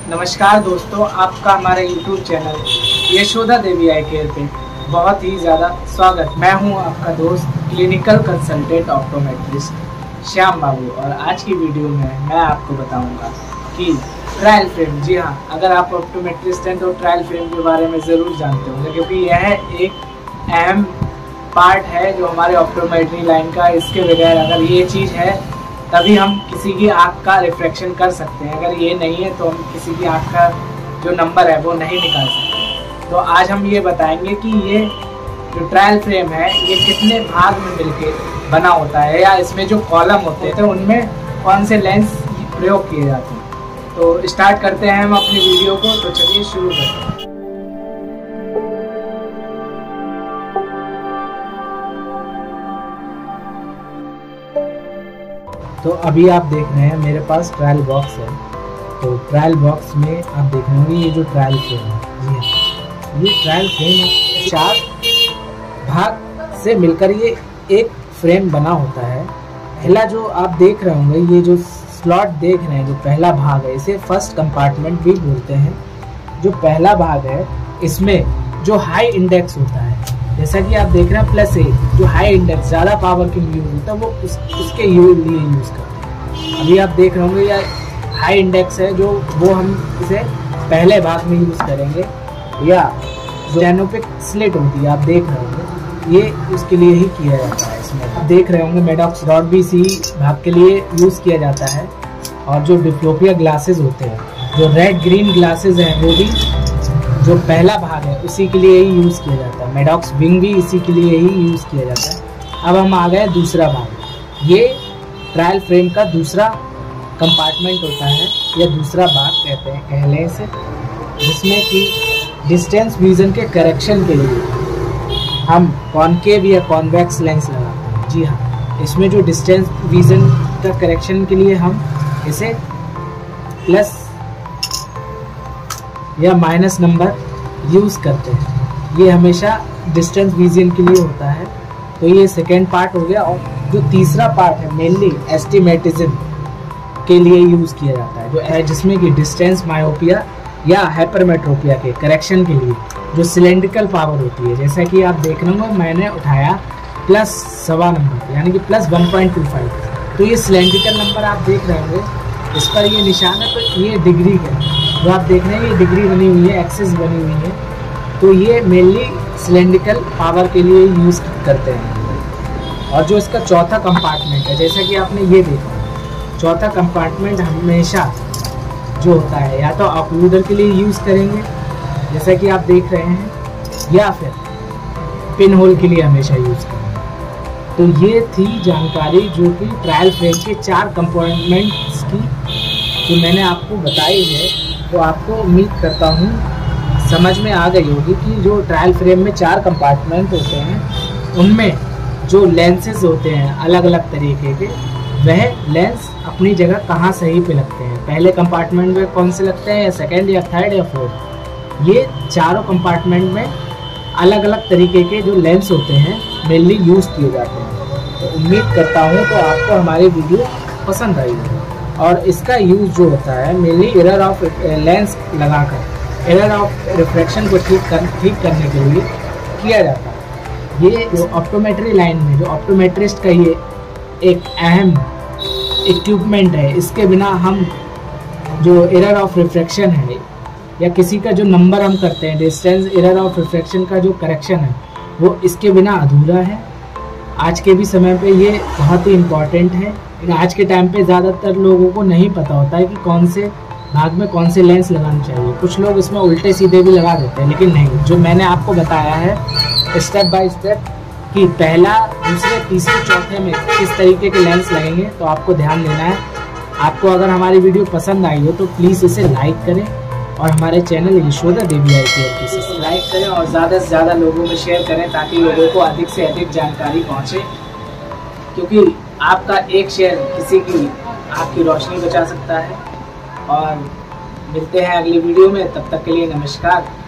नमस्कार दोस्तों, आपका हमारे YouTube channel Yashoda Devi eye care पे बहुत ही ज़्यादा स्वागत। मैं हूं आपका दोस्त clinical consultant optometrist Shyam Babu और आज की वीडियो में मैं आपको बताऊंगा कि ट्रायल फ्रेम। जी हाँ, अगर आप ऑप्टोमेट्रिस्ट हैं तो ट्रायल फ्रेम के बारे में ज़रूर जानते होंगे क्योंकि यह एक अहम पार्ट है जो हमारे ऑप्टोमेट्री लाइन का। इसके बगैर अगर ये चीज़ है तभी हम किसी की आँख का रिफ्रैक्शन कर सकते हैं। अगर ये नहीं है तो हम किसी की आँख का जो नंबर है वो नहीं निकाल सकते। तो आज हम ये बताएंगे कि ये जो ट्रायल फ्रेम है ये कितने भाग में मिलके बना होता है या इसमें जो कॉलम होते हैं तो उनमें कौन से लेंस प्रयोग किए जाते हैं। तो स्टार्ट करते हैं हम अपनी वीडियो को। तो चलिए शुरू करते हैं। तो अभी आप देख रहे हैं मेरे पास ट्रायल बॉक्स है। तो ट्रायल बॉक्स में आप देख रहे होंगे ये जो ट्रायल फ्रेम है, जी हाँ, ये ट्रायल फ्रेम 4 भाग से मिलकर ये एक फ्रेम बना होता है। पहला जो आप देख रहे होंगे, ये जो स्लॉट देख रहे हैं, जो पहला भाग है इसे फर्स्ट कंपार्टमेंट भी बोलते हैं। जो पहला भाग है इसमें जो हाई इंडेक्स होता है, जैसा कि आप देख रहे हैं +8, जो हाई इंडेक्स ज़्यादा पावर के लिए यूज होता है वो उसके लिए यूज़ करते हैं। अभी आप देख रहे होंगे यह हाई इंडेक्स है जो वो हम इसे पहले भाग में यूज़ करेंगे। या जो जेनोपिक स्लिट होती है आप देख रहे होंगे ये उसके लिए ही किया जाता है। इसमें आप देख रहे होंगे मेडॉक्स रॉड भी इसी भाग के लिए यूज़ किया जाता है। और जो डिप्लोपिया ग्लासेस होते हैं, जो रेड ग्रीन ग्लासेस हैं, वो भी जो पहला भाग है उसी के लिए ही यूज़ किया जाता है। मेडॉक्स विंग भी इसी के लिए ही यूज़ किया जाता है। अब हम आ गए दूसरा भाग। ये ट्रायल फ्रेम का दूसरा कंपार्टमेंट होता है या दूसरा भाग कहते हैं कहले से, जिसमें कि डिस्टेंस विजन के करेक्शन के लिए हम कॉनकेव या कॉन्वेक्स लेंस लगाते हैं। जी हाँ, इसमें जो डिस्टेंस विजन का करेक्शन के लिए हम इसे प्लस या माइनस नंबर यूज़ करते हैं। ये हमेशा डिस्टेंस विजन के लिए होता है। तो ये सेकेंड पार्ट हो गया। और जो तीसरा पार्ट है मेनली एस्टिमेटिज्म के लिए यूज़ किया जाता है, जो है जिसमें कि डिस्टेंस मायोपिया या हाइपरमेट्रोपिया के करेक्शन के लिए जो सिलेंड्रिकल पावर होती है, जैसा कि आप देख रहे हो मैंने उठाया +1.25 नंबर यानी कि +1.25। तो ये सिलेंड्रिकल नंबर आप देख रहे होंगे, इस पर ये निशान है। तो ये डिग्री है जो आप देख रहे हैं, ये डिग्री बनी हुई है, एक्सिस बनी हुई है। तो ये मेनली सिलेंड्रिकल पावर के लिए यूज़ करते हैं। और जो इसका चौथा कंपार्टमेंट है, जैसा कि आपने ये देखा, चौथा कंपार्टमेंट हमेशा जो होता है या तो ऑक्लूडर के लिए यूज़ करेंगे जैसा कि आप देख रहे हैं, या फिर पिन होल के लिए हमेशा यूज़ करेंगे। तो ये थी जानकारी जो कि ट्रायल फ्रेम के 4 कंपार्टमेंट्स की जो मैंने आपको बताई है। तो आपको उम्मीद करता हूँ समझ में आ गई होगी कि जो ट्रायल फ्रेम में 4 कंपार्टमेंट होते हैं उनमें जो लेंसेज होते हैं अलग अलग तरीके के, वह लेंस अपनी जगह कहाँ सही पे लगते हैं। पहले कंपार्टमेंट में कौन से लगते हैं, या सेकंड या थर्ड या फोर्थ। ये चारों कंपार्टमेंट में अलग अलग तरीके के जो लेंस होते हैं मेनली यूज़ किए जाते हैं। तो उम्मीद करता हूँ तो आपको हमारी वीडियो पसंद आई होगी। और इसका यूज़ जो होता है मेनली एरर ऑफ लेंस लगाकर एरर ऑफ रिफ्रैक्शन को ठीक करने के लिए किया जाता है। ये जो ऑप्टोमेट्री लाइन में जो ऑप्टोमेट्रिस्ट का ये एक अहम इक्विपमेंट है, इसके बिना हम जो एरर ऑफ रिफ्रैक्शन है या किसी का जो नंबर हम करते हैं, डिस्टेंस एरर ऑफ रिफ्रैक्शन का जो करेक्शन है, वो इसके बिना अधूरा है। आज के भी समय पे ये बहुत ही इम्पॉर्टेंट है। आज के टाइम पे ज़्यादातर लोगों को नहीं पता होता है कि कौन से भाग में कौन से लेंस लगाने चाहिए। कुछ लोग इसमें उल्टे सीधे भी लगा देते हैं, लेकिन नहीं, जो मैंने आपको बताया है स्टेप बाय स्टेप कि पहला, दूसरे, तीसरे, चौथे में किस तरीके के लेंस लगेंगे, तो आपको ध्यान देना है। आपको अगर हमारी वीडियो पसंद आई हो तो प्लीज़ इसे लाइक करें और हमारे channel Yashoda Devi eye care को सब्सक्राइब करें और ज़्यादा से ज़्यादा लोगों में शेयर करें ताकि लोगों को अधिक से अधिक जानकारी पहुँचे। क्योंकि आपका एक शेयर किसी की आपकी रोशनी बचा सकता है। और मिलते हैं अगली वीडियो में, तब तक के लिए नमस्कार।